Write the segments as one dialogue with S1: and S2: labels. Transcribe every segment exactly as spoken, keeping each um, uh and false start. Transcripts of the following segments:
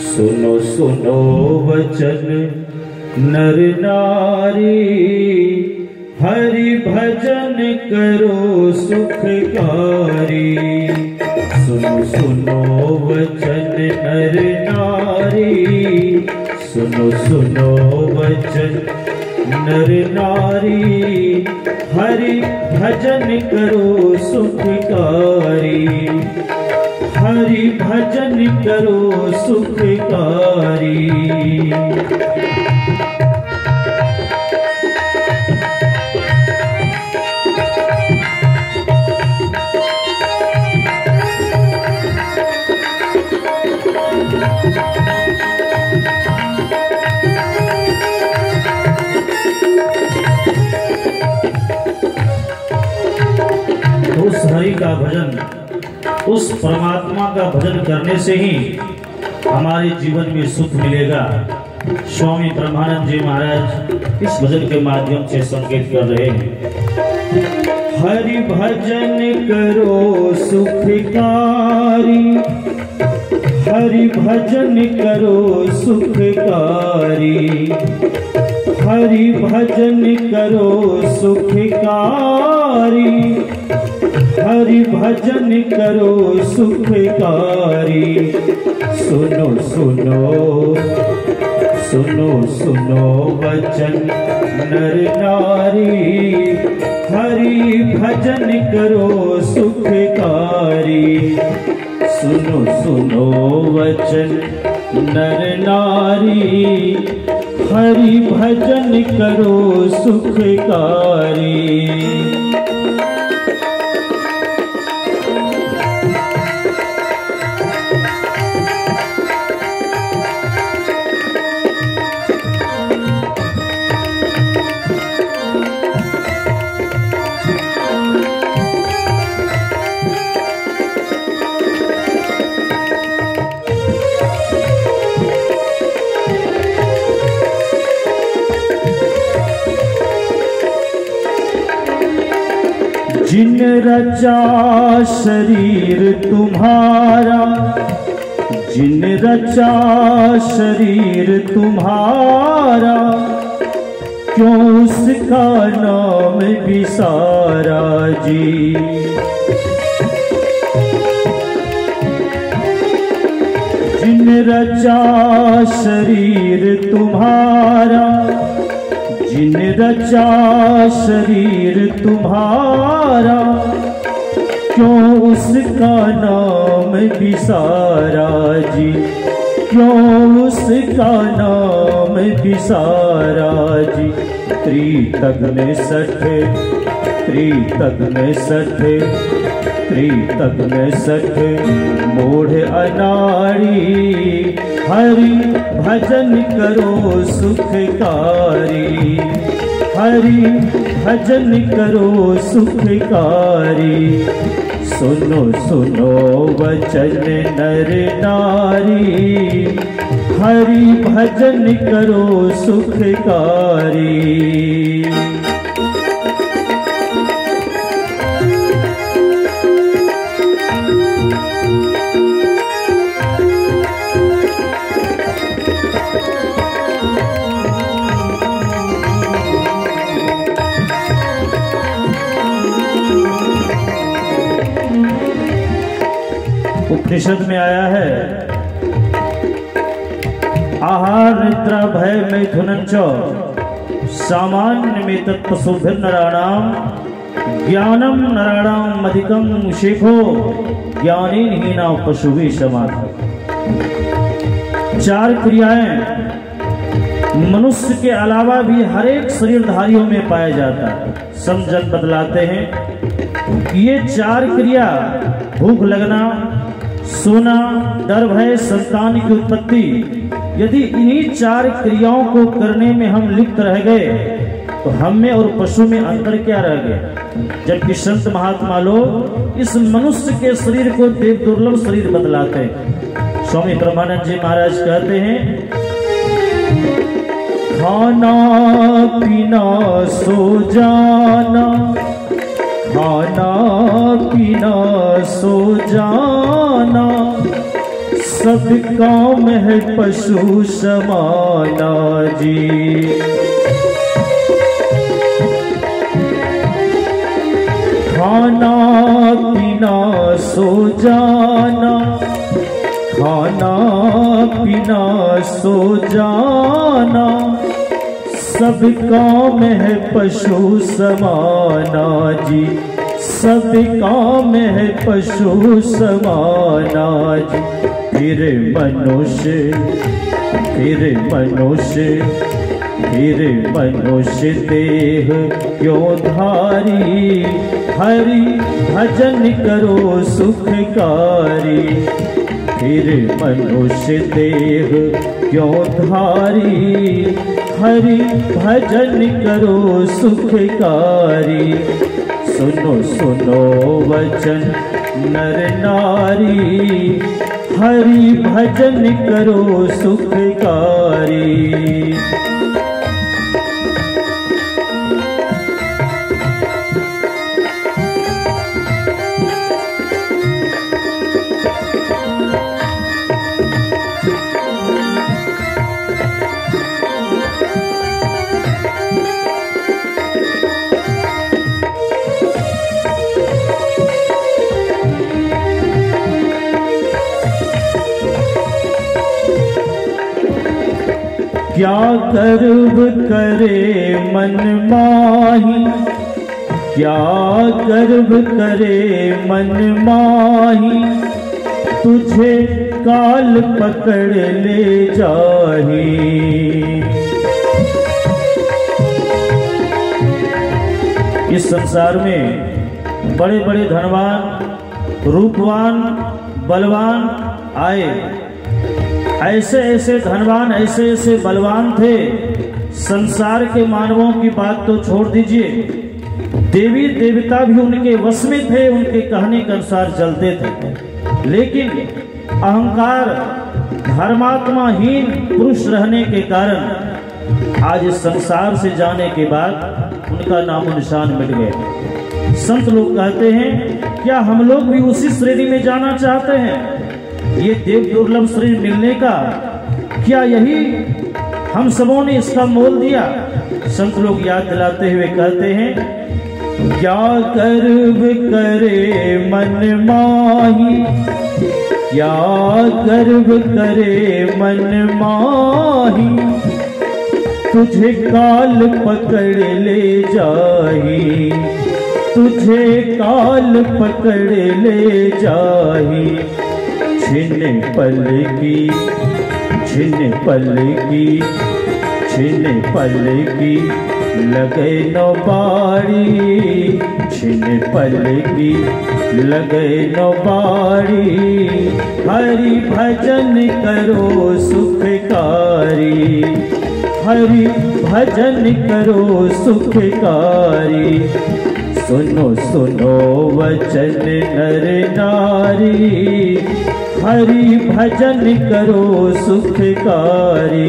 S1: सुनो सुनो वचन नर नारी, हरि भजन करो सुखकारी। सुनो सुनो वचन नर नारी, सुनो सुनो वचन नर नारी, हरि भजन करो सुखकारी। हरि भजन करो सुखकारी। उस हरि का भजन, उस परमात्मा का भजन करने से ही हमारे जीवन में सुख मिलेगा। स्वामी ब्रह्मानंद जी महाराज इस भजन के माध्यम से संकेत कर रहे हैं। हरि भजन करो सुखकारी, हरि भजन करो सुखकारी। हरि भजन करो सुखकारी, हरि भजन करो सुखकारी। सुनो सुनो सुनो सुनो वचन नर नारी, हरि भजन करो सुखकारी। सुनो सुनो वचन नर नारी, हरि भजन करो सुखकारी। जिन रचा शरीर तुम्हारा, जिन रचा शरीर तुम्हारा, क्यों उसका नाम विसारा जी। जिन रचा शरीर तुम्हारा, जिन रचा शरीर तुम्हारा, क्यों उसका नाम विसारा जी। क्यों उसका नाम विसारा जी। त्रितग्न सठ, त्रितग्न सठ, त्रितग्न सठ मोढ़ अनाड़ी, हरि भजन करो सुखकारी। हरि भजन करो सुखकारी। सुनो सुनो वचन नर नारी, हरि भजन करो सुखकारी। उपनिषद में आया है, आहार निद्रा भय मैथुनं च सामान्य में तत्पशुभिर नराणाम, ज्ञानम नराणाम अधिकम शेखो, ज्ञानीन हीना पशुभि समाधि। चार क्रियाएं मनुष्य के अलावा भी हर एक शरीरधारियों में पाया जाता है। समझन बतलाते हैं ये चार क्रिया, भूख लगना, सोना, डर भय, संतान की उत्पत्ति, यदि इन्हीं चार क्रियाओं को करने में हम लिप्त रह गए तो हम में और पशु में अंतर क्या रह गया। जबकि संत महात्मा लोग इस मनुष्य के शरीर को देव दुर्लभ शरीर बतलाते हैं। स्वामी ब्रह्मानंद जी महाराज कहते हैं, खाना पीना सो जाना, खाना पीना सो जाना, सब काम है पशु समाना जी। खाना पीना सो जाना, खाना पीना सो जाना, सब काम है पशु समाना जी। सब काम है पशु समाना जी। फिर मनुष्य फिर मनुष्य फिर मनुष्य देह क्यों धारी, हरि भजन करो सुखकारी। फिर मनुष्य देह क्यों धारी, हरि भजन करो सुखकारी। सुनो सुनो वचन नर नारी, हरि भजन करो सुखकारी। क्या गर्व करे मन माही, क्या गर्व करे मन माही, तुझे काल पकड़ ले जाही। इस संसार में बड़े बड़े धनवान, रूपवान, बलवान आए। ऐसे ऐसे धनवान, ऐसे ऐसे बलवान थे, संसार के मानवों की बात तो छोड़ दीजिए, देवी देवता भी उनके वश में थे, उनके कहने के अनुसार चलते थे। लेकिन अहंकार, धर्मात्माहीन पुरुष रहने के कारण आज इस संसार से जाने के बाद उनका नामो निशान मिट गए। संत लोग कहते हैं, क्या हम लोग भी उसी श्रेणी में जाना चाहते हैं? ये देव दुर्लभ शरीर मिलने का क्या यही हम सबों ने इसका मोल दिया? संत लोग याद दिलाते हुए कहते हैं, क्या गर्व करे मन माही, क्या गर्व करे मन माही, तुझे काल पकड़ ले जाही, तुझे काल पकड़ ले जाही। छिन पल की छिन पल की छिन पल की लगे नो बाड़ी, छिन पल की लगे नो बाड़ी, हरि भजन करो सुखकारी, हरि भजन करो सुखकारी। सुनो सुनो वचन नर नारी, हरि भजन करो सुखकारी।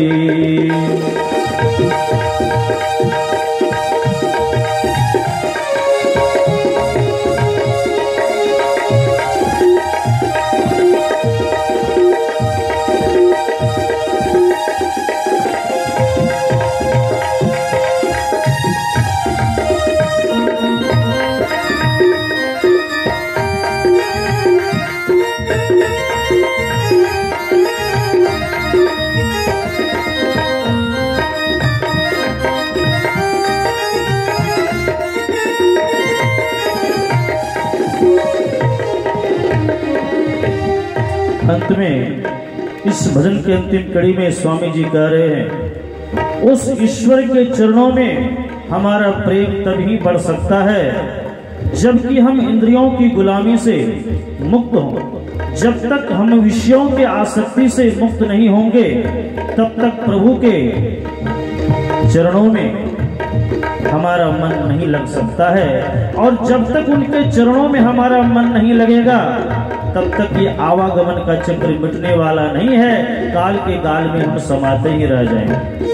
S1: अंत में इस भजन के अंतिम कड़ी में स्वामी जी कह रहे हैं, उस ईश्वर के चरणों में हमारा प्रेम तभी बढ़ सकता है जबकि हम इंद्रियों की गुलामी से मुक्त हों। जब तक हम विषयों के आसक्ति से मुक्त नहीं होंगे तब तक प्रभु के चरणों में हमारा मन नहीं लग सकता है, और जब तक उनके चरणों में हमारा मन नहीं लगेगा तब तक ये आवागमन का चक्र मिटने वाला नहीं है। काल के गाल में हम समाते ही रह जाएंगे।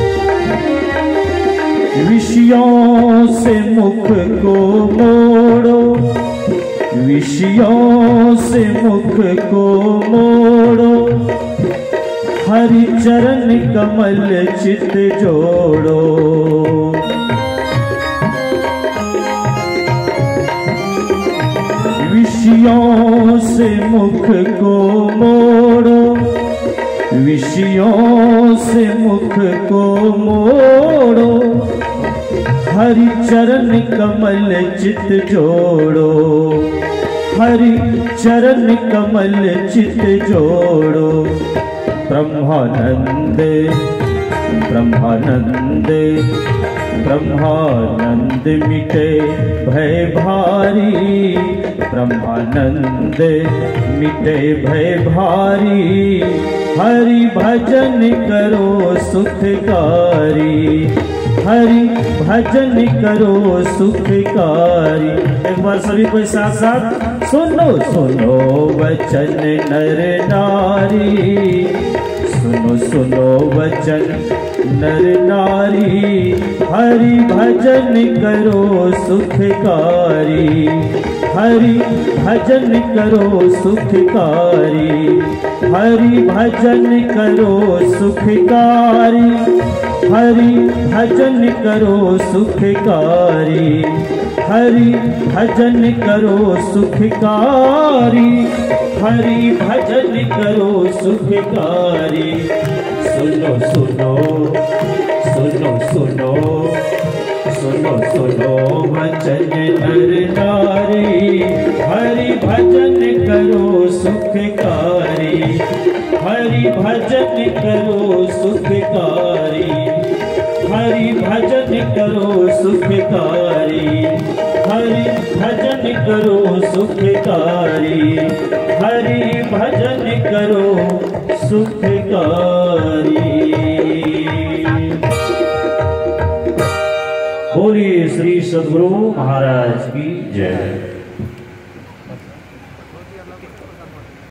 S1: विषयों से मुख को मोड़ो, विषयों से मुख को मोड़ो, हरि चरण कमल चित जोड़ो। विषयों से मुख को मोड़ो, विषयों से मुख को मोड़ो, हरि चरण कमल चित जोड़ो, हरि चरण कमल चित जोड़ो। ब्रह्मानंद ब्रह्मानंद ब्रह्मानंद मिटे भय भारी, ब्रह्मानंद मिटे भय भारी, हरि भजन करो सुखकारी, हरि भजन करो सुखकारी। एक बार सभी को साथ साथ सुनो सुनो वचन नर नारी, सुनो सुनो वचन नर नारी, हरि भजन करो सुखकारी, हरि भजन करो सुखकारी, हरि भजन करो सुखकारी, हरि भजन करो सुखकारी, हरि भजन करो सुखकारी, हरि भजन करो सुखकारी। सुनो सुनो सुनो सुनो सुनो सुनो वचन नर नारी, हरि भजन करो सुखकारी, हरि भजन करो सुखकारी, हरि भजन करो सुखकारी, हरि भजन करो सुखकारी, हरि भजन करो सुखकारी। बोलिए श्री सद्गुरु महाराज की जय।